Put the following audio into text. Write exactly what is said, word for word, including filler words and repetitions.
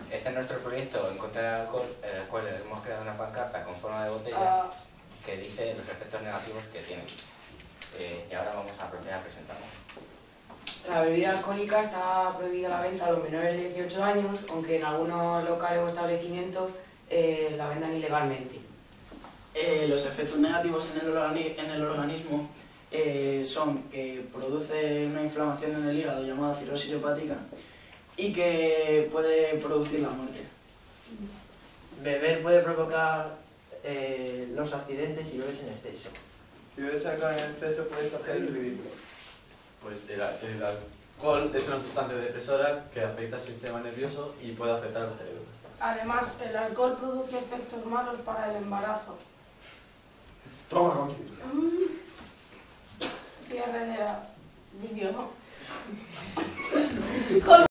Este es nuestro proyecto en contra del alcohol, en el cual hemos creado una pancarta con forma de botella Ah, que dice los efectos negativos que tiene. Eh, y ahora vamos a proceder a presentarlo. La bebida alcohólica está prohibida la venta a los menores de dieciocho años, aunque en algunos locales o establecimientos eh, la vendan ilegalmente. Eh, los efectos negativos en el, organi en el organismo eh, son que produce una inflamación en el hígado llamada cirrosis hepática y que puede producir la muerte. Beber puede provocar eh, los accidentes si bebes en exceso. Si bebes alcohol en exceso puedes hacer el ridículo. Pues el, el alcohol es una sustancia depresora que afecta al sistema nervioso y puede afectar al cerebro. Además, el alcohol produce efectos malos para el embarazo. Toma, Conchi. Cierre de la vídeo, ¿no?